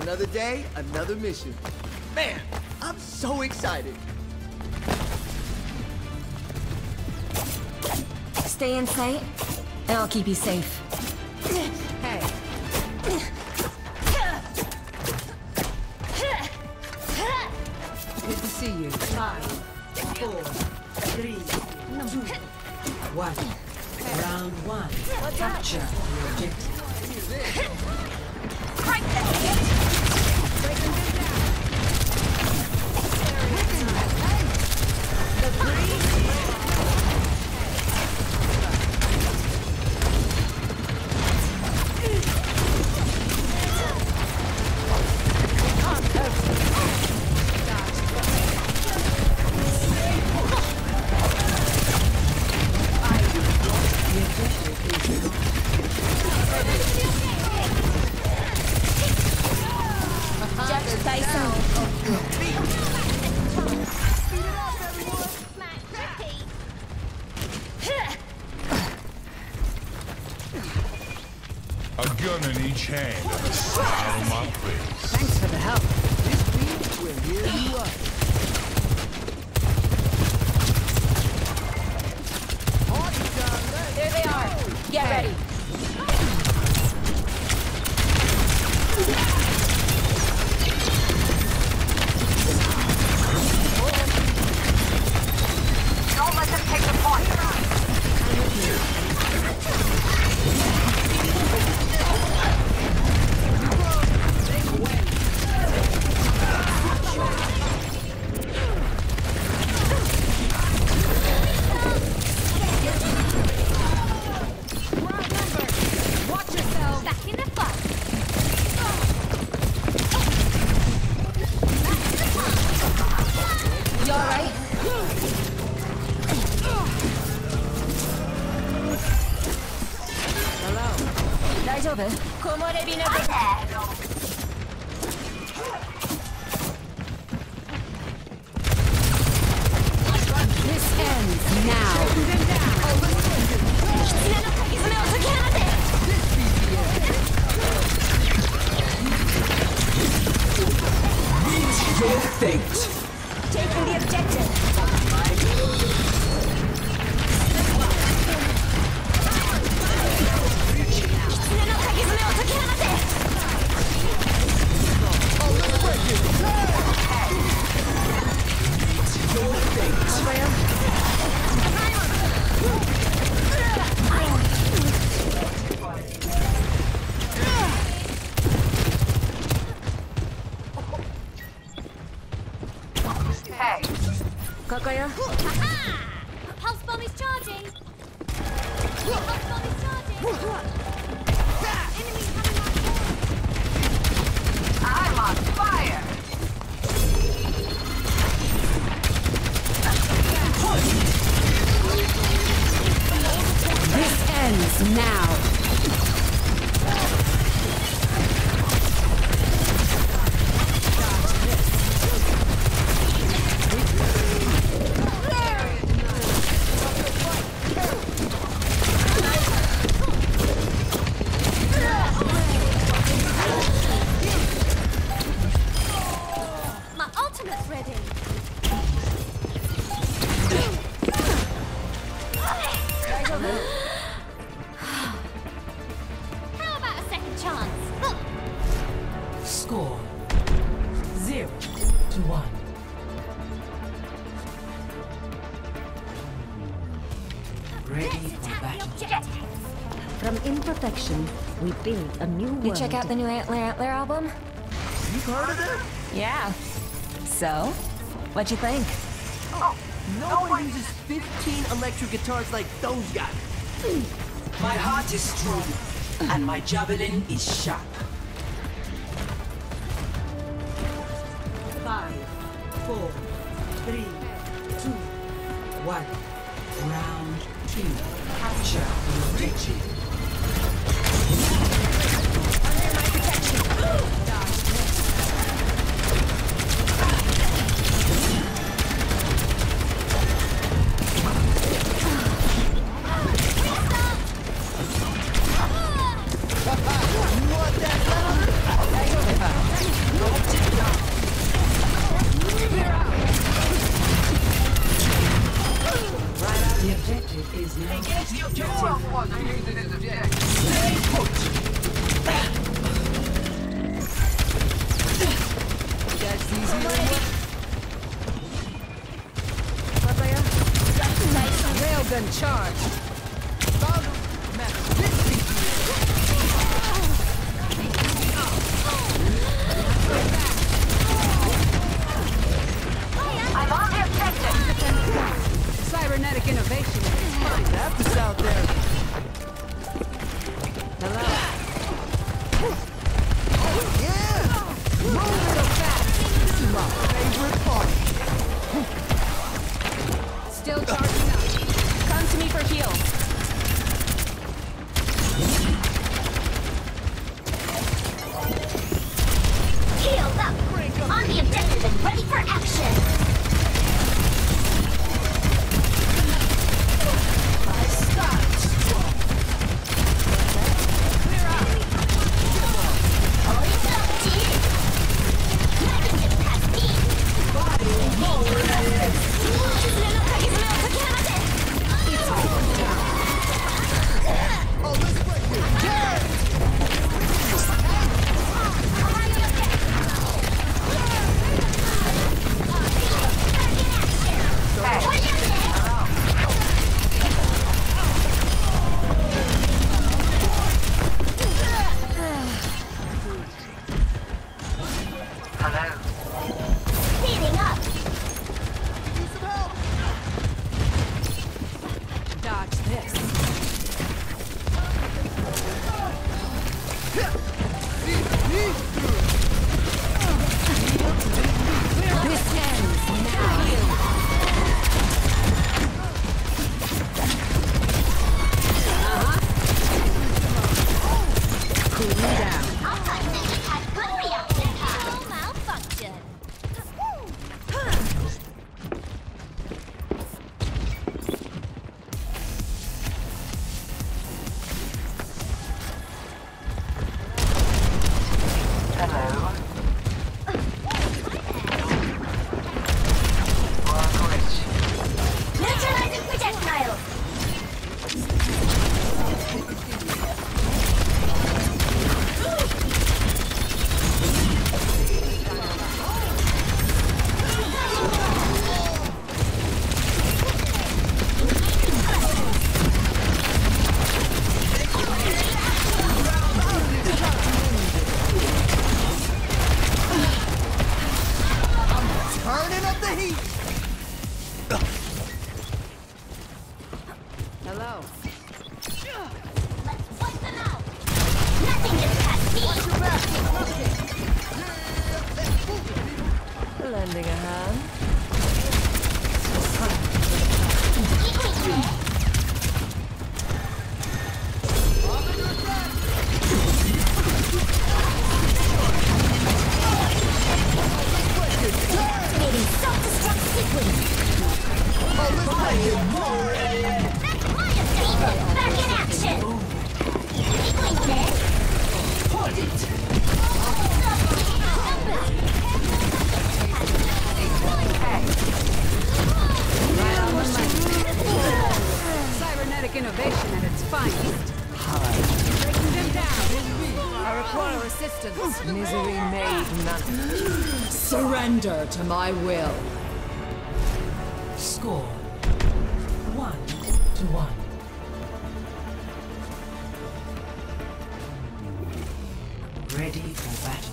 Another day, another mission. Man, I'm so excited. Stay in sight, and I'll keep you safe. Hey. Good to see you. 5, 4, 3, 2, 1. Round 1. Capture the objective. Right there! A gun in each hand and a smile on my face. Thanks for the help. This beat will heal you up. There they are. Get ready. Don't let them take the point. Taking the objective. Hey. Kakaya? Pulse bomb is charging! Pulse bomb is charging! Enemy coming I'm on fire. This ends now. How about a second chance? Score 0-1. Ready for battle. From imperfection, we build a new world. You check out the new Antler album? You've heard of them? Yeah. So, what'd you think? Oh, no one uses 15 electric guitars like those guys. My heart is strong, and my javelin is sharp. 5, 4, 3, 2, 1. Round 2. Capture the objective. Under my protection. You want that? the objective. Who else wants to use it as objective? Stay put. That's easy. Railgun charge. I'm on the objective. Cybernetic innovation is fine. That's out there. Hello. Yeah! Move so fast. This is my favorite part. Still charging up. Come to me for heals. Healed up. On the objective and ready for action. Lending a hand. Activating self-destruct sequence. That's my objective. Back in action. Blink there. Hold it. Cybernetic innovation at its finest. Breaking them down. I require assistance. Misery made none. Surrender to my will. Score 1-1. Ready for battle.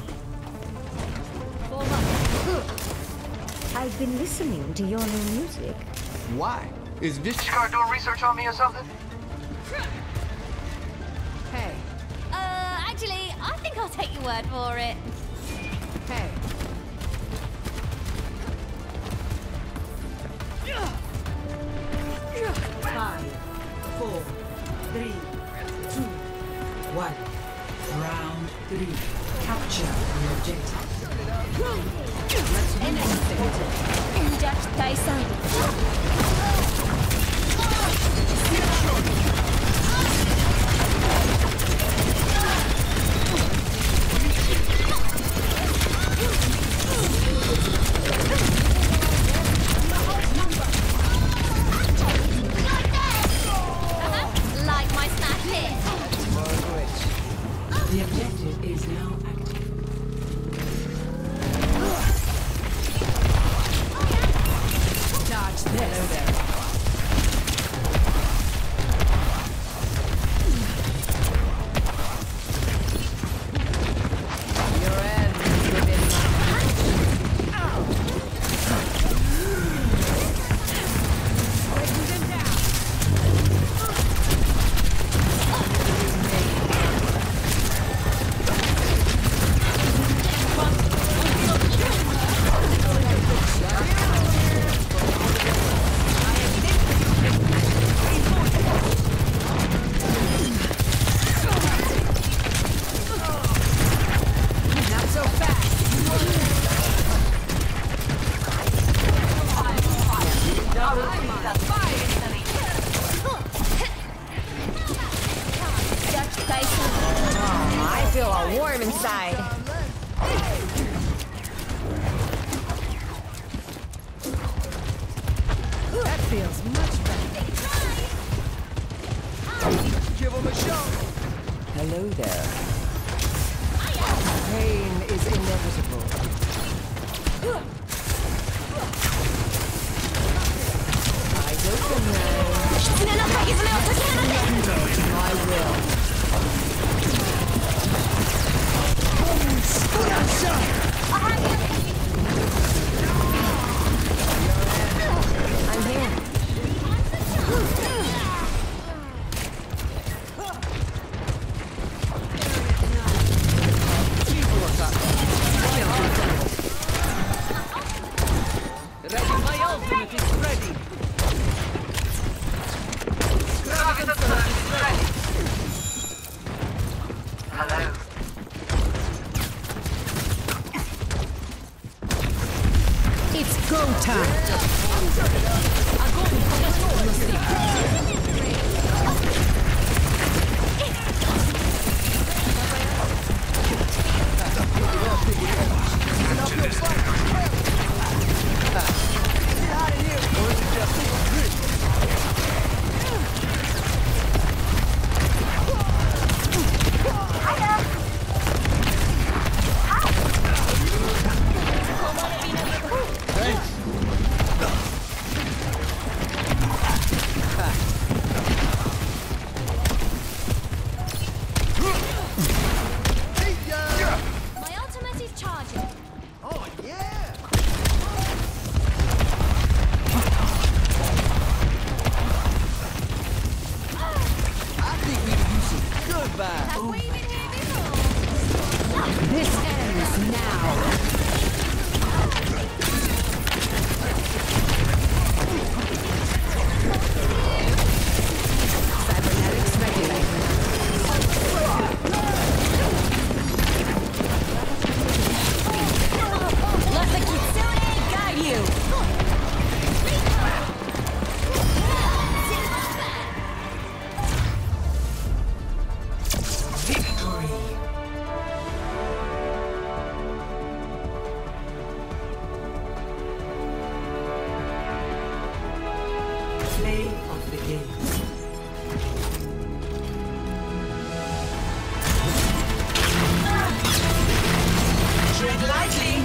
I've been listening to your new music. Why? Is this You guys doing research on me or something? Hey, Actually, I think I'll take your word for it. hey. 5, 4, 3, 2, 1. Round 3. Capture the objective. Jack Tyson. feels much better. Give him a shot. Hello there. Pain is inevitable. Eyes open now. My will. I'm here. My ultimate is ready. Hello. It's go time. My ultimate is charging. Oh yeah. I think we could use some good vibes. Have we been here before? This ends now. Cybernetics regulated. Let the Kitsune guide you! Victory. Play of the game. Tread lightly.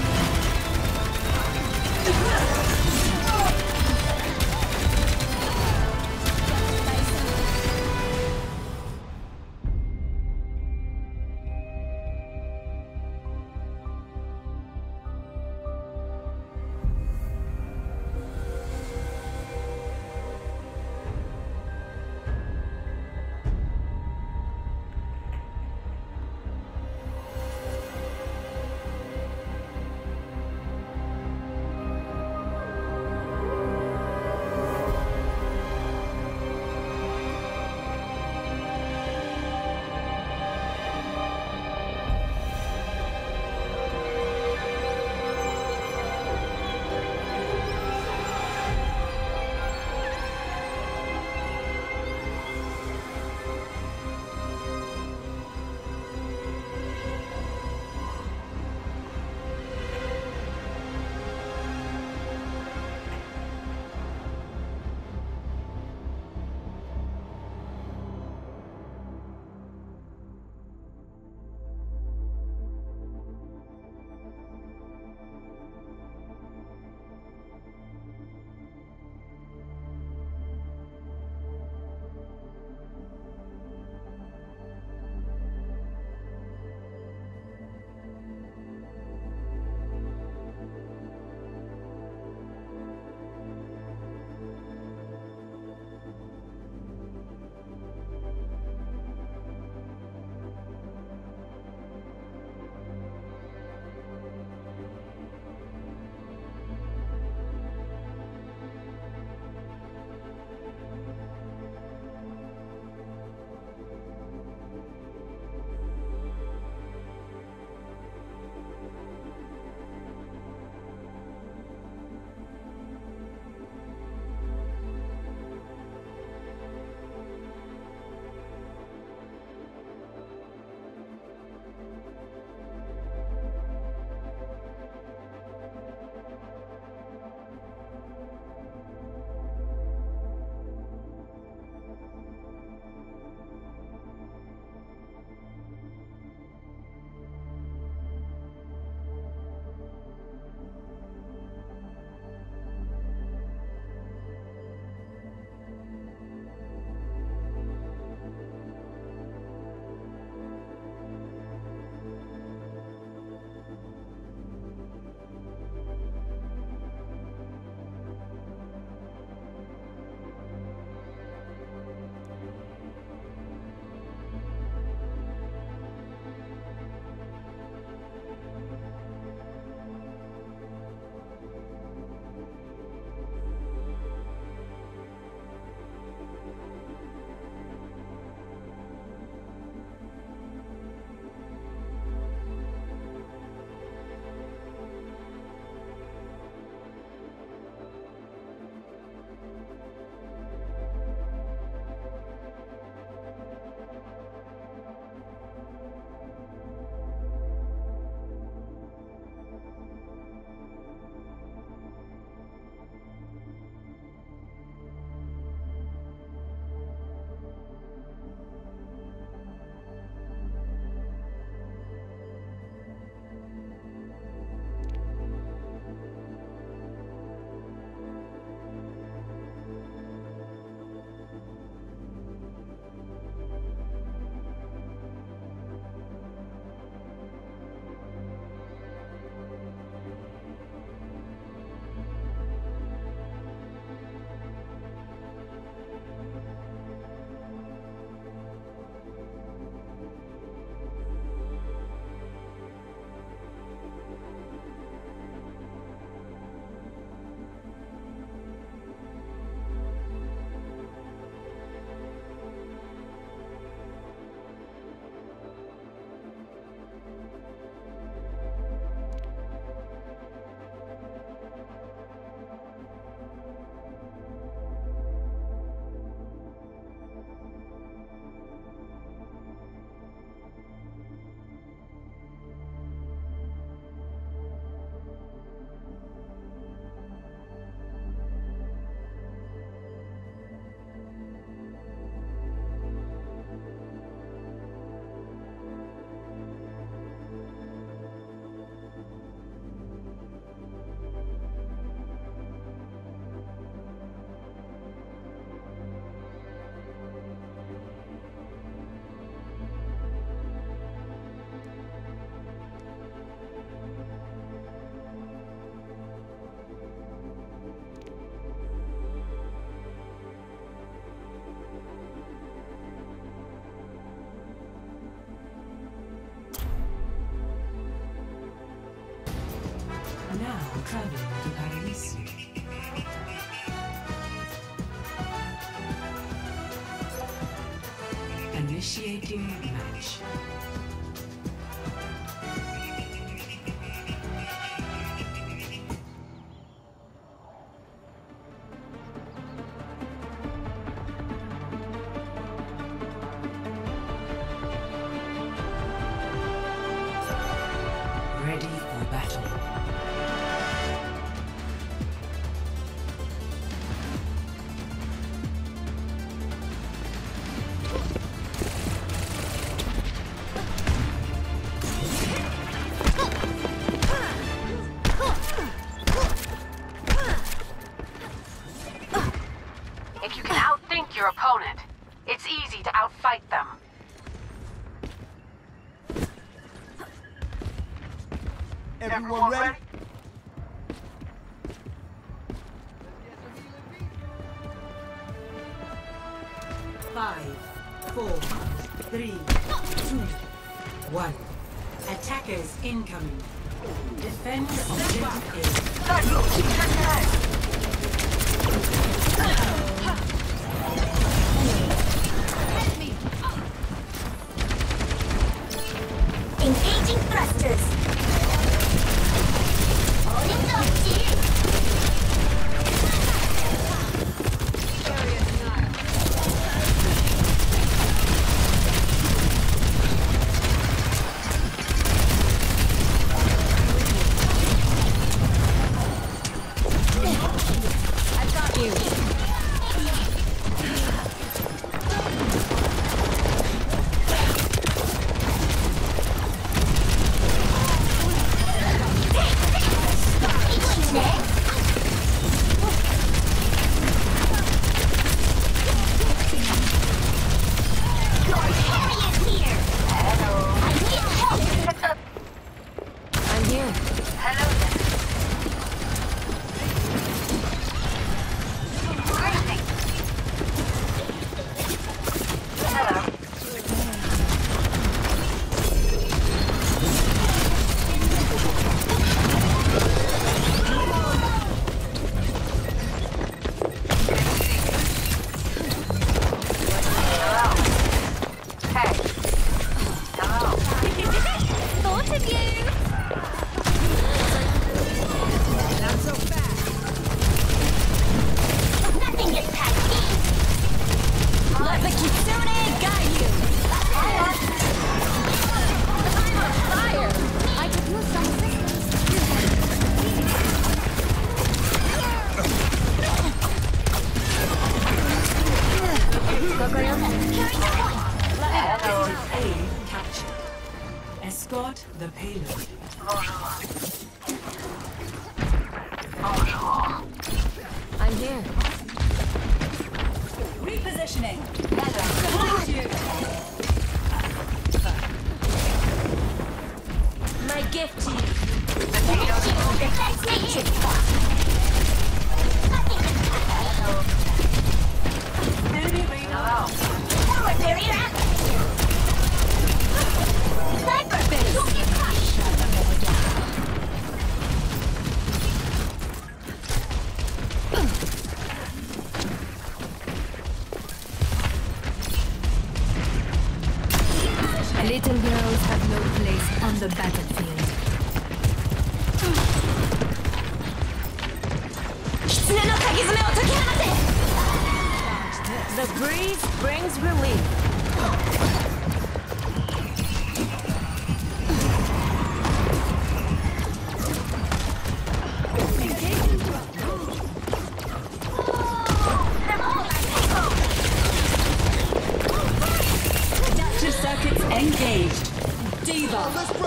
Initiating match. Ready for battle. If you can outthink your opponent, it's easy to outfight them. Everyone ready? Five, 4, 3, 2, 1. Attackers incoming. Defend objective Engaging thrusters. Holding dodge. I've got you. I'm here. Thought of you. Not so fast. Nothing gets past me. Let the Kitsune guide you. I'm on fire. I could use some assistance. Carry the point. A captured. Escort the payload. I'm here. Repositioning. My gift to you. Enemy radar. Forward barrier active. Sniper base. You'll get crushed. Little girls have no place on the battlefield. The breeze brings relief. Adaptive circuits engaged. Diva.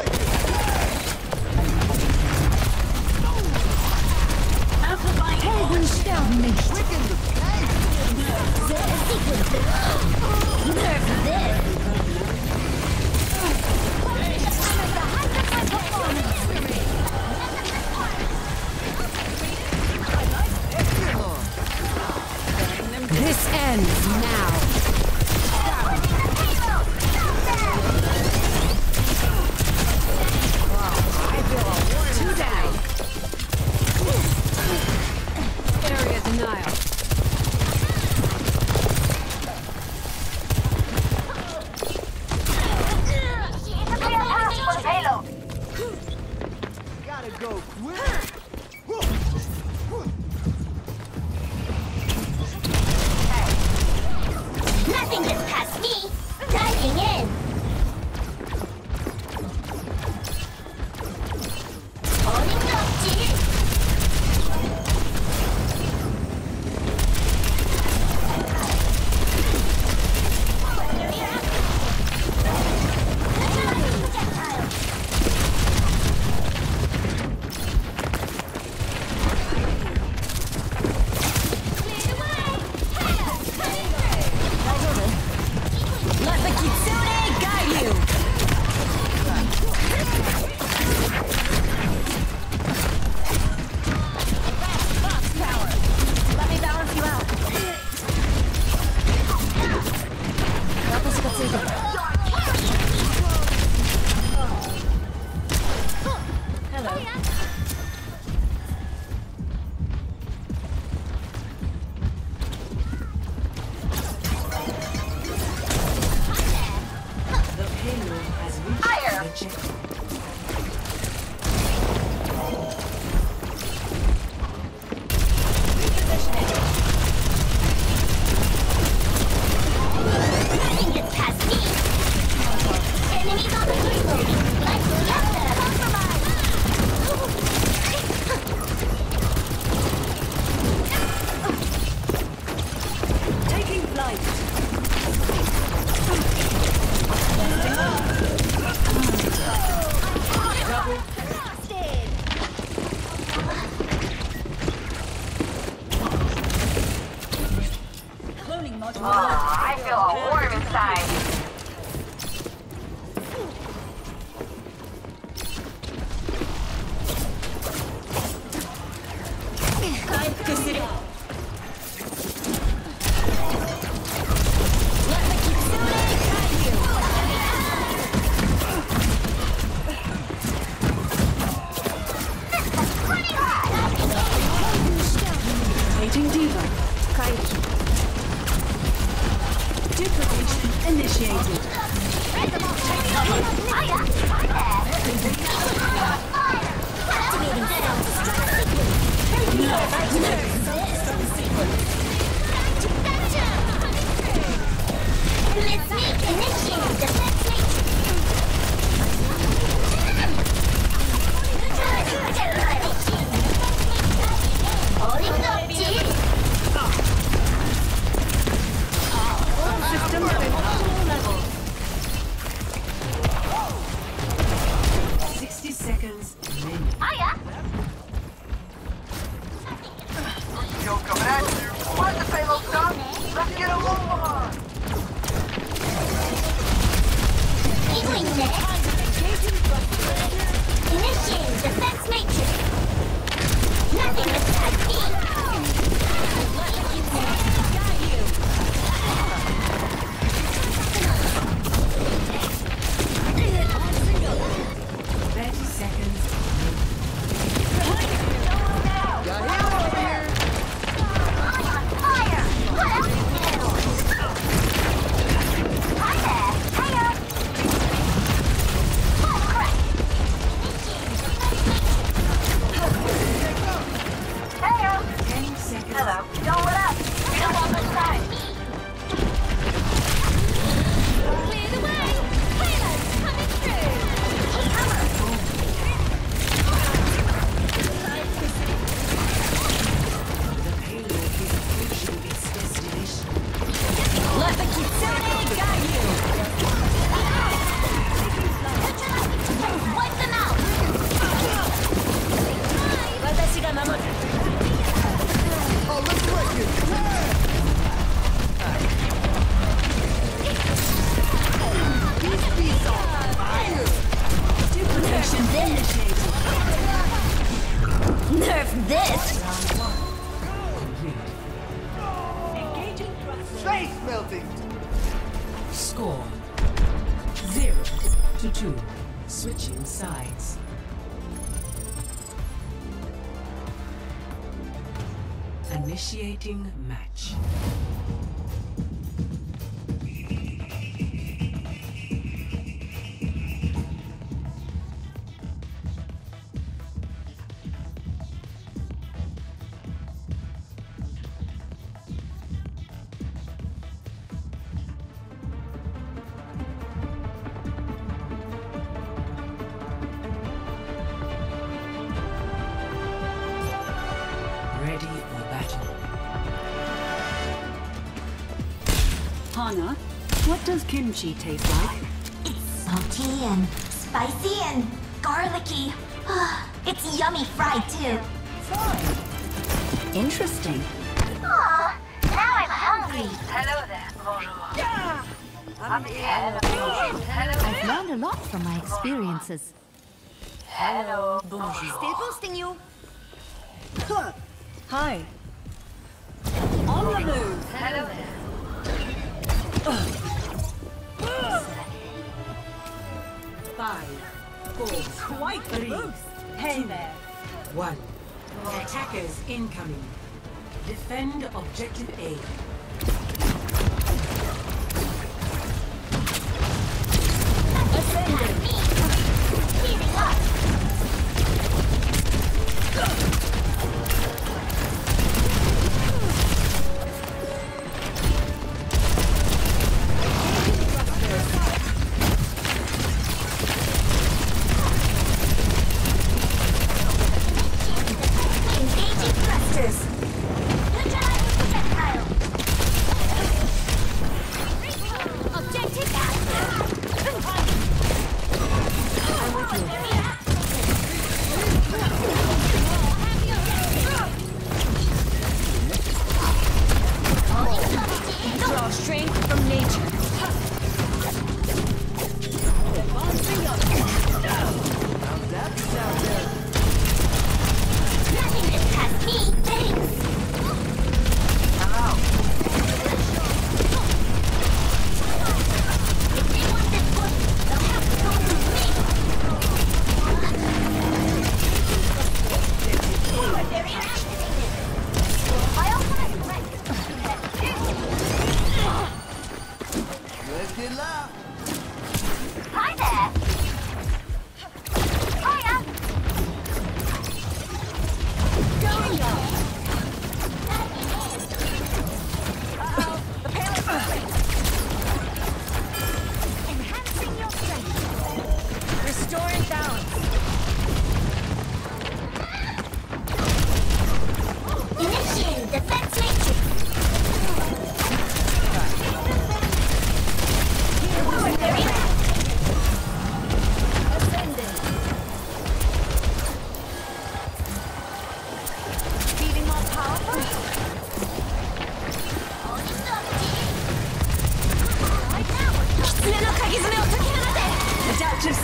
Amplifying Nerf this. This ends now. Two down. Area denial. I feel all warm inside. Aging Diva. Kaiki. Duplication initiated. Let's make initiative defense System optimal level. 60 seconds remaining. Yo, coming at you. Where's the payload stop? Let's get a move on. Initiating defense matrix. Nothing but Score 0-2. Switching sides. Initiating match. Ready for battle. Hana, what does kimchi taste like? It's salty and spicy and garlicky. It's yummy fried too. Interesting. Aw, now I'm hungry. Hello there. Bonjour. Yeah! I've learned a lot from my experiences. Hello. Bonjour. Still boosting you. Hi. On the move. Hello there. 5, 4, quite 3, hey there. 1. Attackers incoming. Defend objective A. Heating up. Engaging thrusters. Neutralize projectile. Objective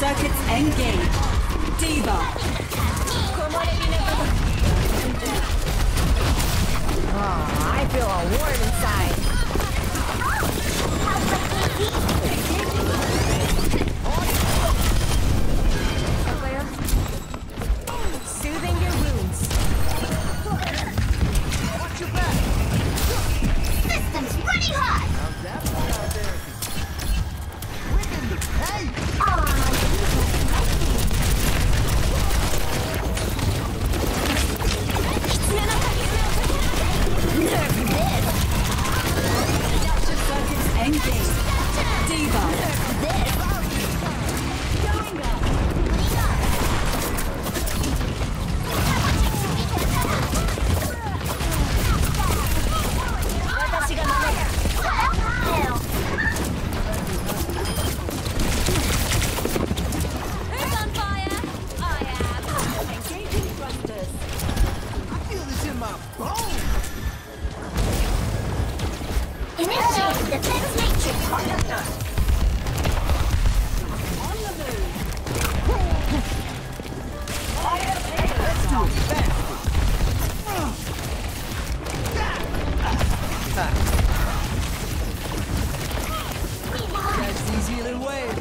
Circuits engaged. Diva. Oh, I feel all warm inside. Clair, soothing your wounds. Watch your back. System's running hot! How's that for our therapy? We're in the paint. Circuits engaged. Diva. Who's on fire? I am. Engaging thrusters. I feel this in my bones. Initiate defense matrix. On the move. Let's do it fast. That's easier than wave.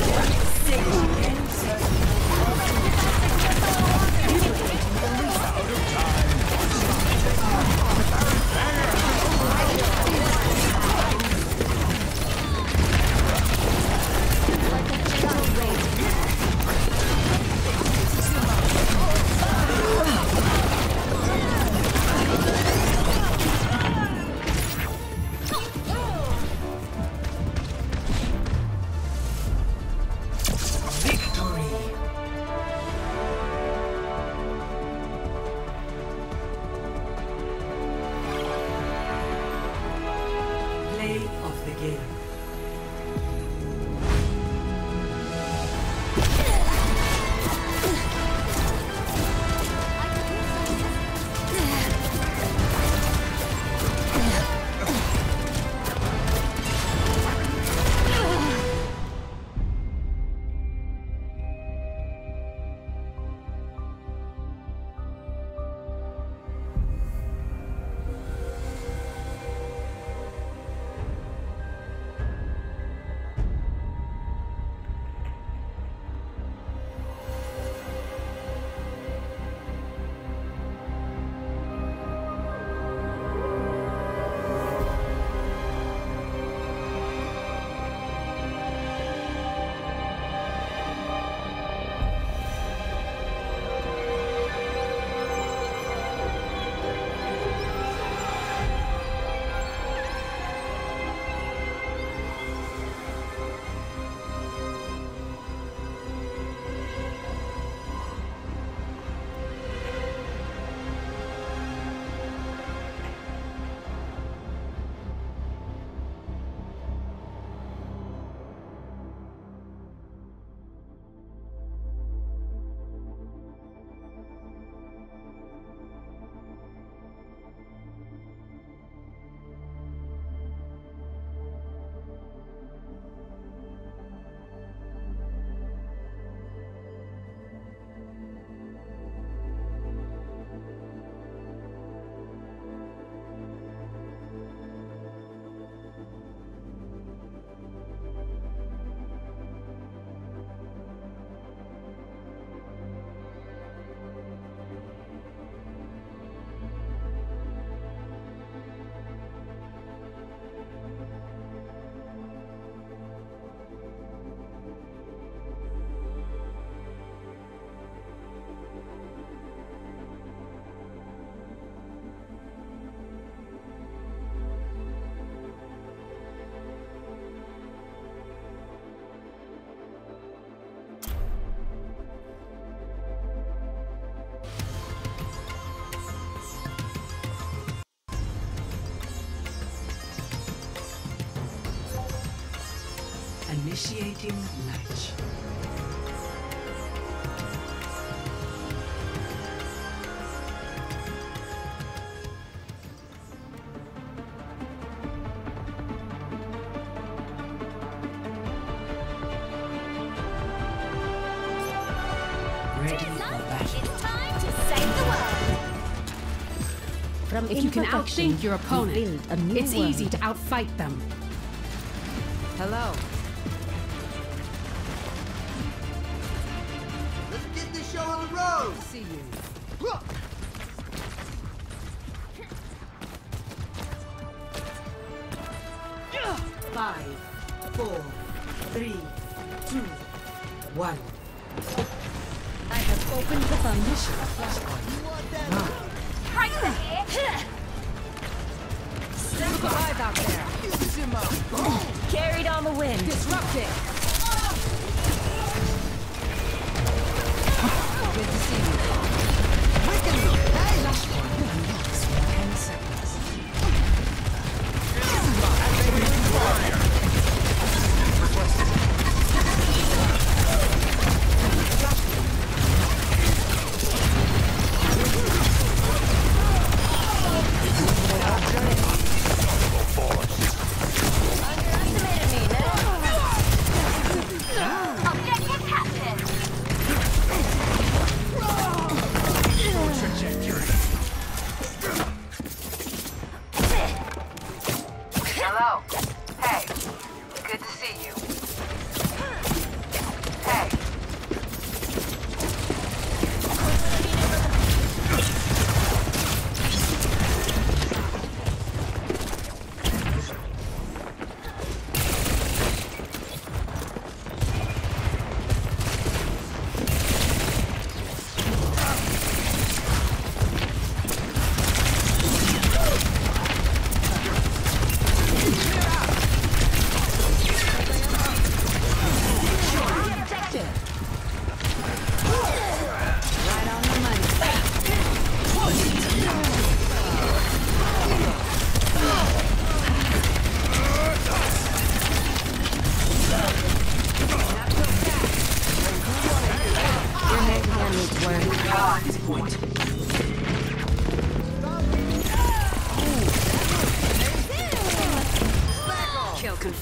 Initiating latch. Ready for battle. It's time to save the world. From If you can imperfection, outthink your we opponent, build a new it's world. easy to outfight them. Hello. Let's get this show on the road. See you. Five, 4, 3, 2, 1. I have opened the foundation. Right there. Look alive out there. Carried on the wind. Disrupt it. Good to see you.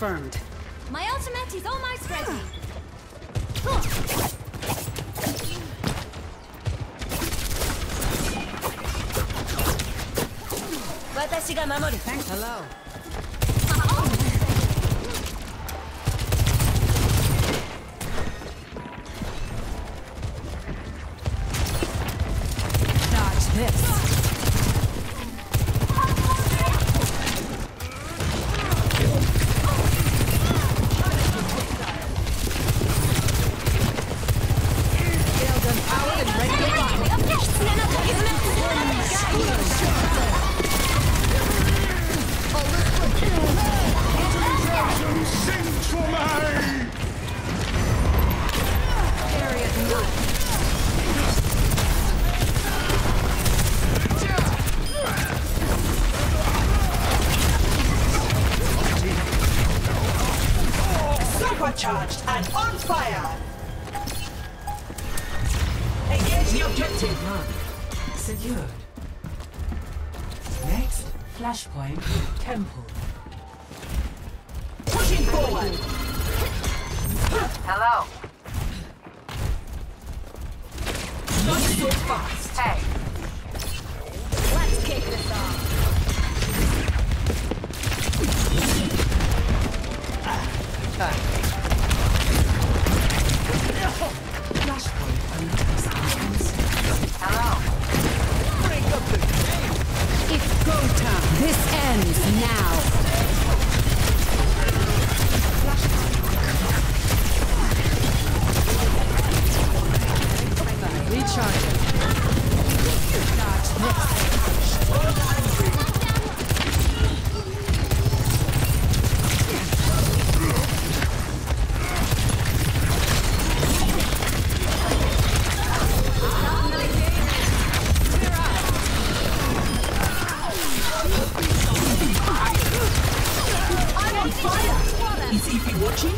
confirmed. My ultimate is almost ready. 私が守る。 Hello. Dodge this. Supercharged and on fire! Engage the objective. Secured. Next, flashpoint, temple. Pushing forward! Hello. Not so fast! Hey. Let's kick this off. Flashpoint unlocks. Hello. Break up the game! It's go time. This ends now. Recharging. Dodge this. Is Evie watching?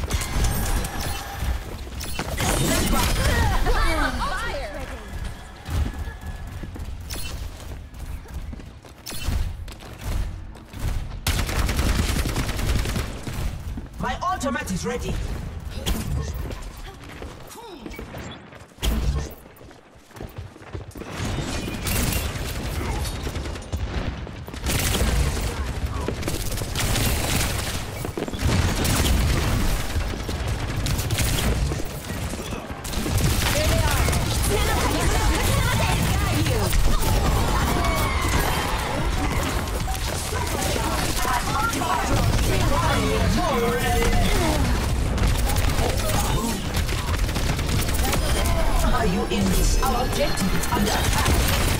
My ultimate is ready. Are you in this? Our objective is under attack.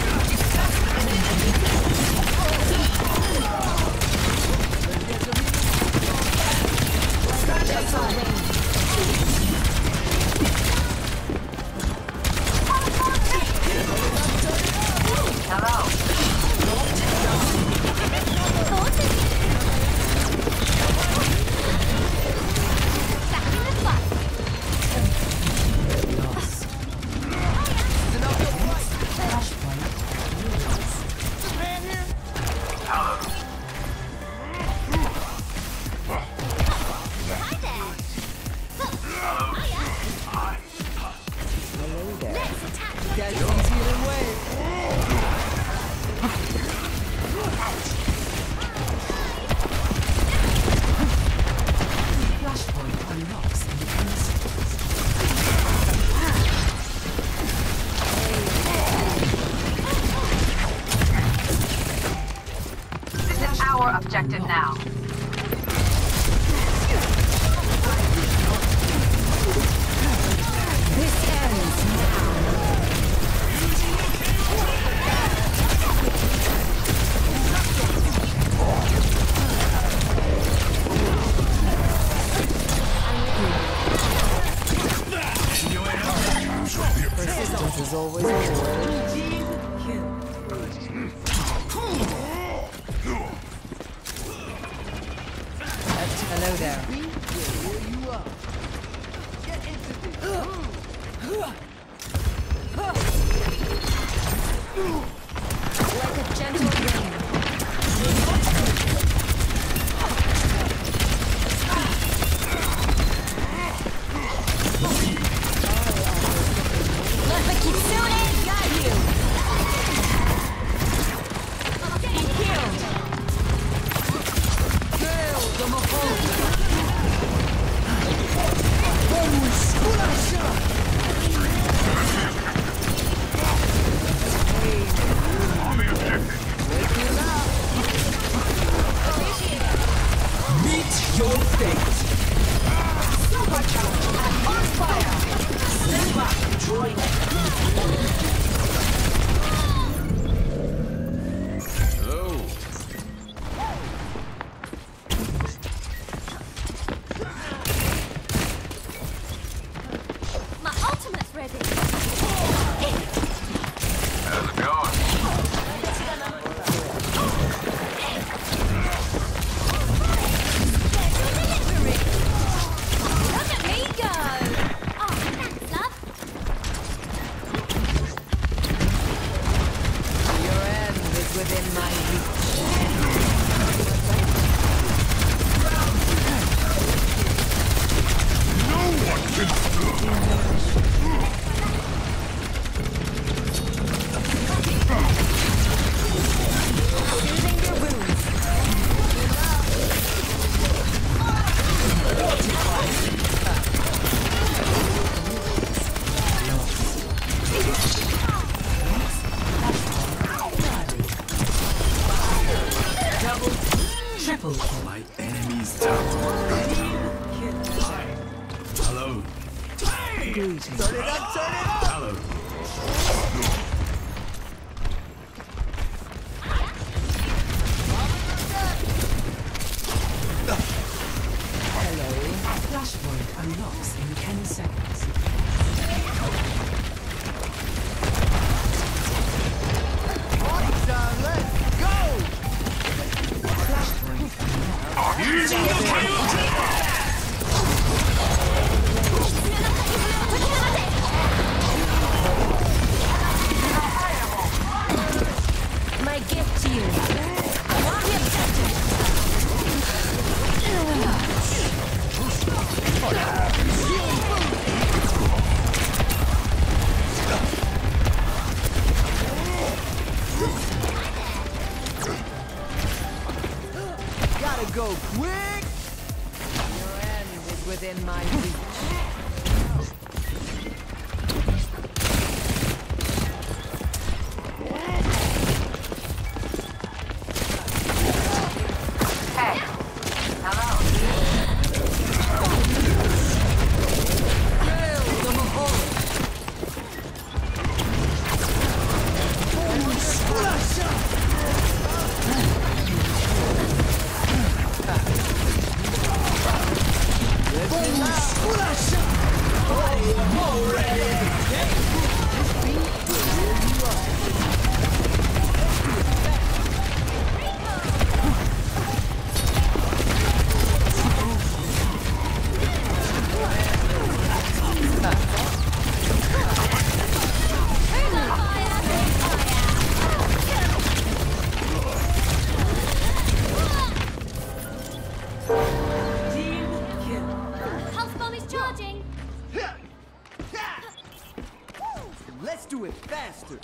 Stand aside. objective now. This ends now. Persistence is always rewarded. Hello there. Like a gentle rain. ready. How's it going? Look at me go! Oh, thanks, love. Your end is within my reach. No one can stop. Soothing your wounds. Triple kill. My enemy's down. Hi. Hello. Greetings. Turn it up, turn it up! Hello. Flashpoint unlocks in 10 seconds. Time, let's go! Using the My gift to you. Walk the objective. Gotta go quick! Your end is within my reach. Hey. Hello. Team kill. Pulse bomb is charging. Let's do it faster!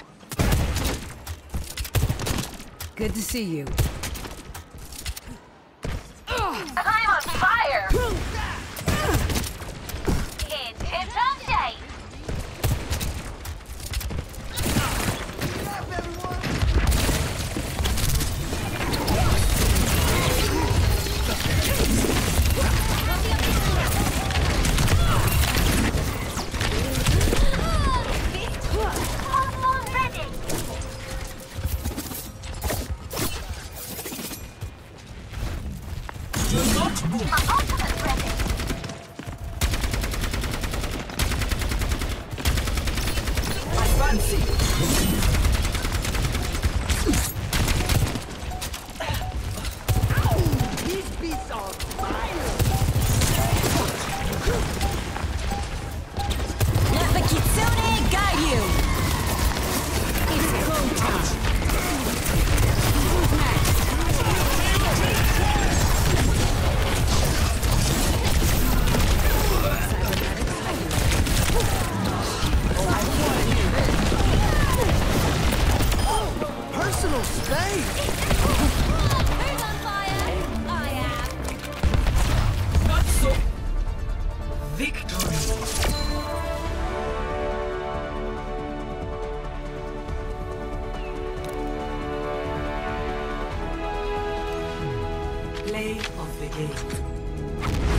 Good to see you. I'm on fire! It's tip-top shape. Pulse bomb ready. My ultimate's ready. Advancing. These beasts are fire! Let the Kitsune guide you! It's go time. Who's next? Personal space! Who's on fire? I am. Not so. Victory. Play of the game.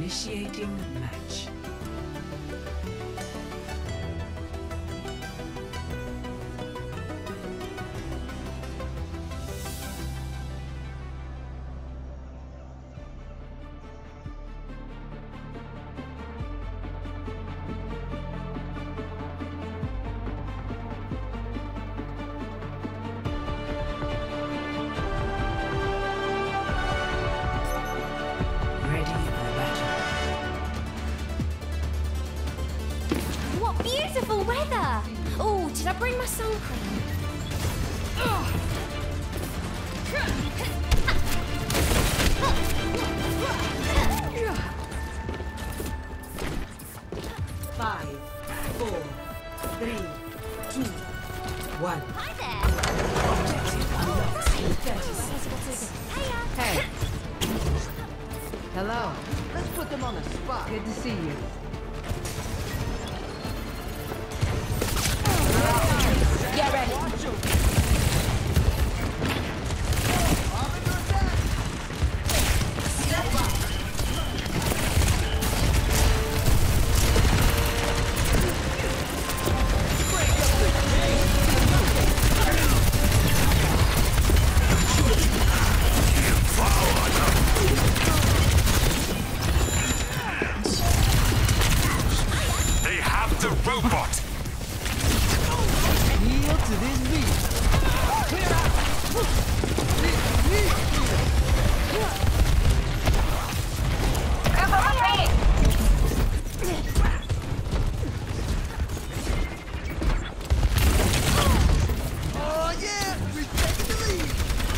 Initiating match. Beautiful weather! Oh, did I bring my sun cream? Five, 4, 3, 2, 1. Hi there! Objective unlocked in 30 seconds. Hey. Hello. Let's put them on the spot. Good to see you. Get ready. They have the robot! Yield to this beast. Clear out. Oh yeah, we're taking the lead.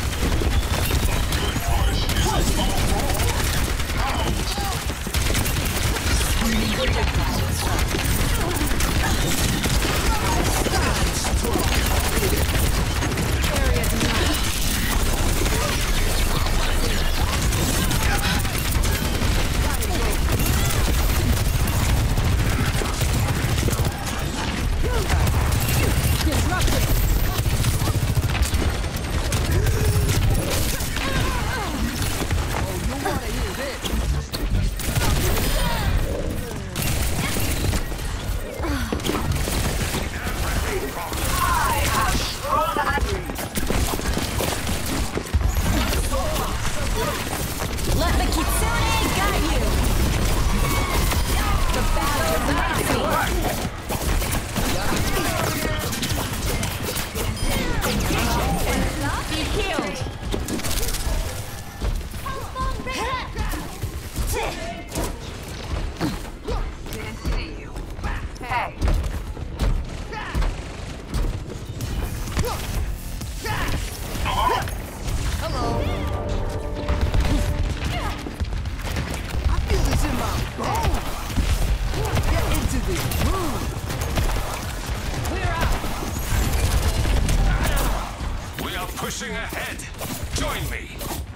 Pushing ahead. Join me.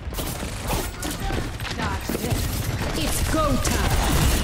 It's go time.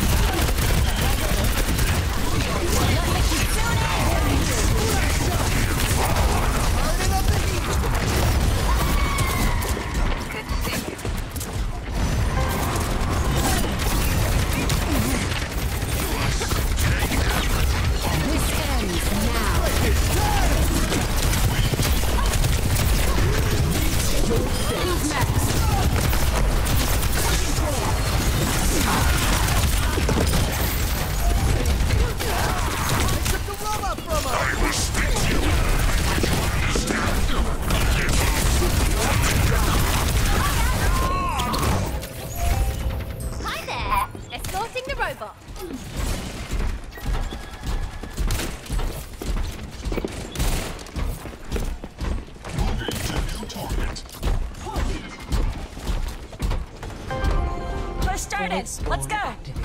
Let's go!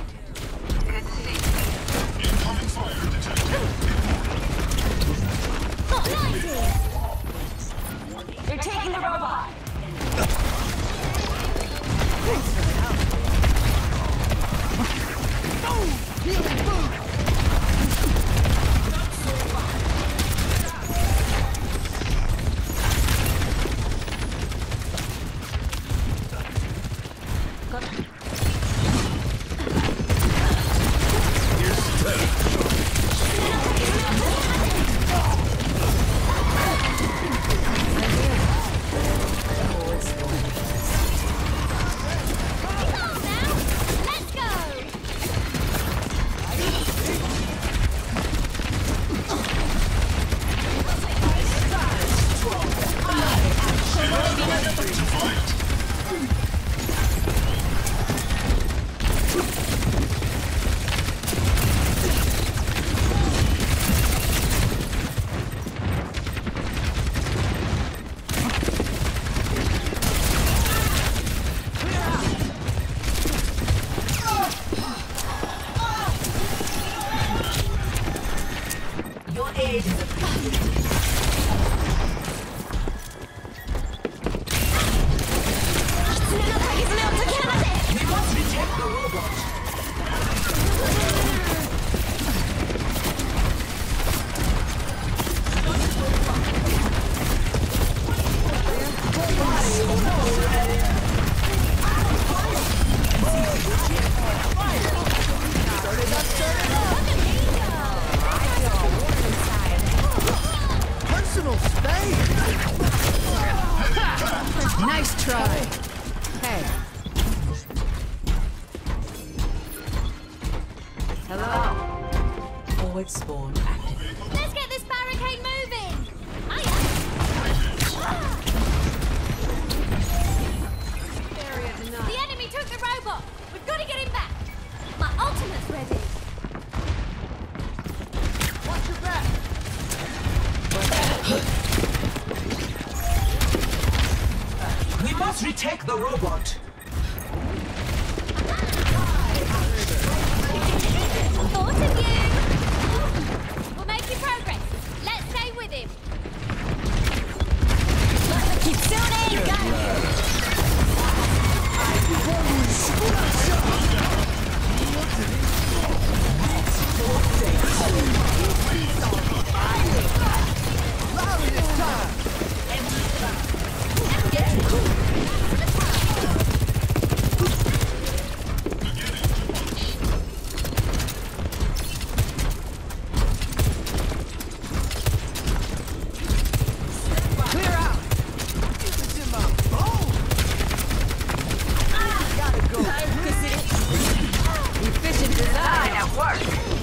Incoming fire detected. They're taking the robot! Healing boost. Hello. Forward spawn active. Let's get this barricade moving! Area denied. The enemy took the robot! We've got to get him back! My ultimate's ready! Watch your back. We must retake the robot. Thought of you! We're making progress. Let's stay with him. Kitsune gun! Louder this time. Clear out. This is in my bones. Gotta go. Efficient design at work.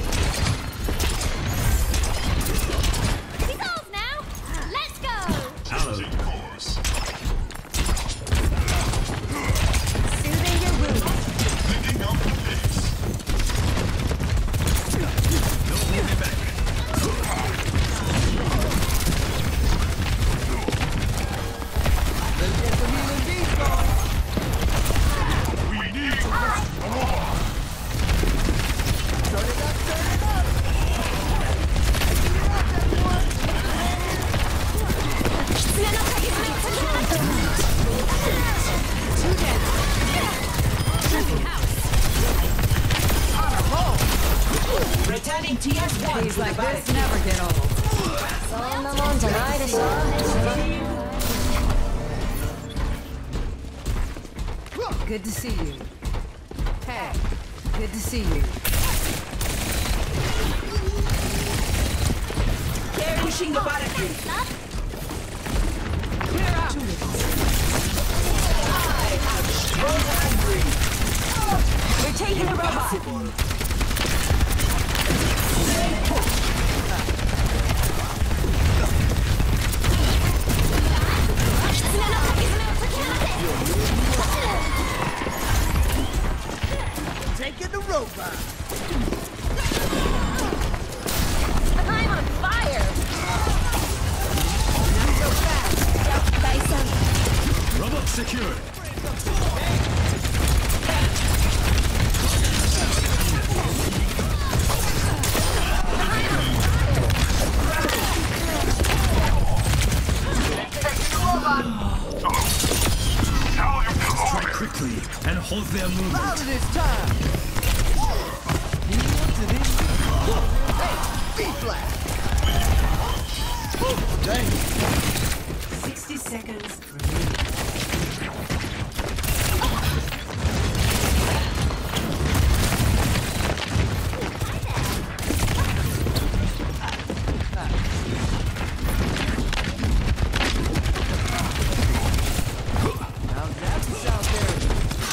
He's ours now! Let's go! Challenging course. Soothing your wounds. Picking up the pace. Don't hold me back. Let's get some healing beats going. We need to rest the robot. Turn it up, turn it up. Returning TS1 These to like the this barricade. never get old. Good to see you. Hey, good to see you. Pushing the barricade. Clear out. I am strong and free. We're taking the robot. Taking the robot. I'm on fire! Robot secured. Strike quickly and hold their movement. Louder this time. Hey, B-flat. Dang. 60 seconds remaining. Now that's out there.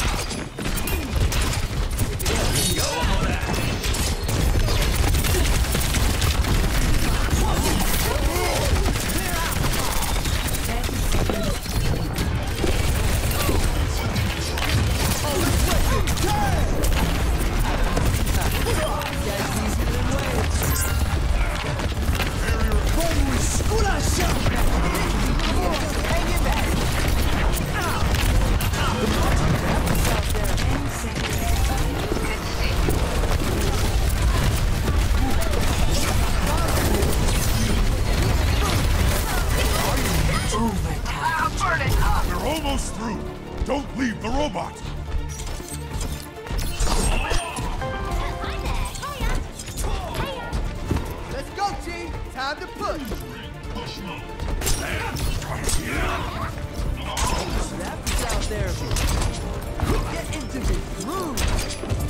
We're almost through. Don't leave the robot. Let's go, G. Time to push. That's out there. Get into the groove.